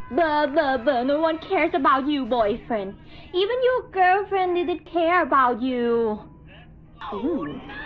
Blah, blah, blah. No one cares about you, boyfriend. Even your girlfriend didn't care about you. Ooh.